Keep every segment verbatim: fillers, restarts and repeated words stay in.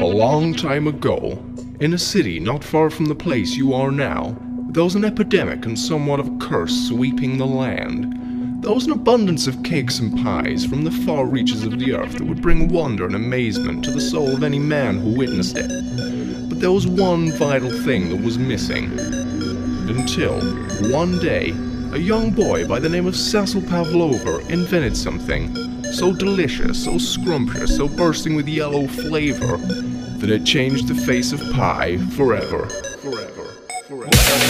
A long time ago, in a city not far from the place you are now, there was an epidemic and somewhat of a curse sweeping the land. There was an abundance of cakes and pies from the far reaches of the earth that would bring wonder and amazement to the soul of any man who witnessed it. But there was one vital thing that was missing. Until, one day, a young boy by the name of Cecil Pavlova invented something so delicious, so scrumptious, so bursting with yellow flavor, that it changed the face of pie forever. Forever. Forever.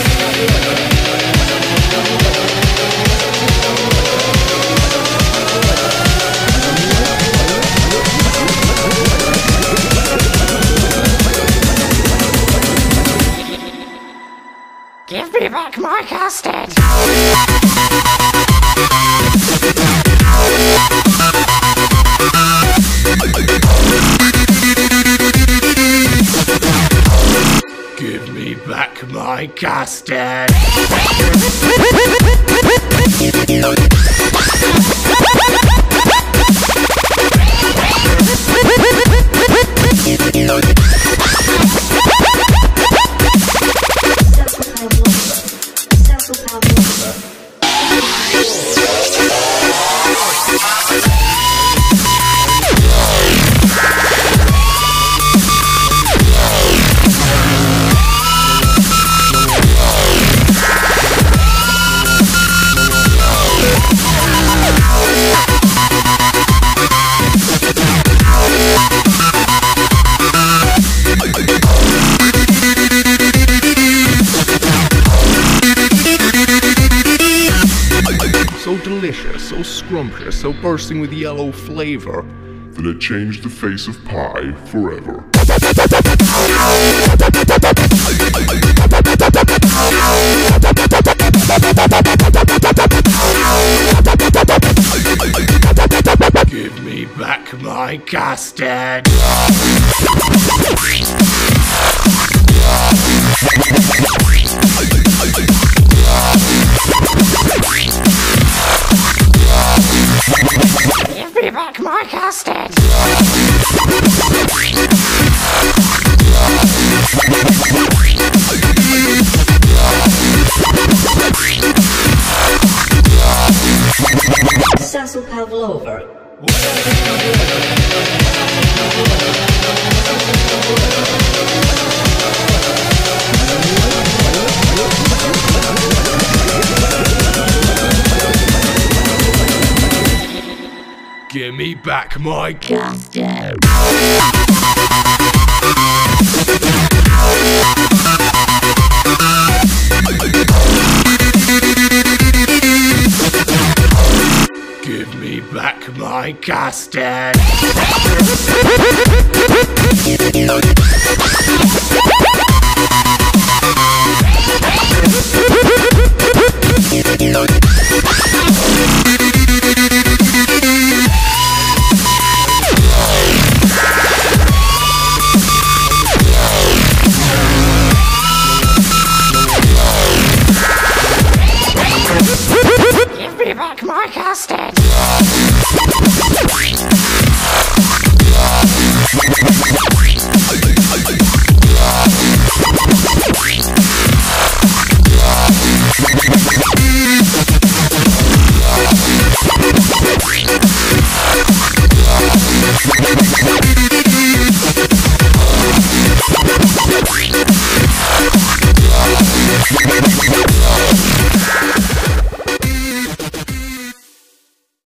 Give me back my custard! Give me back my custard! So delicious, so scrumptious, so bursting with yellow flavor, that it changed the face of pie forever. Give me back my custard! Give me back my custard! Cecil Pavlova. Give me back my custard! Give me back my custard! Give me back my custard! We'll be right back.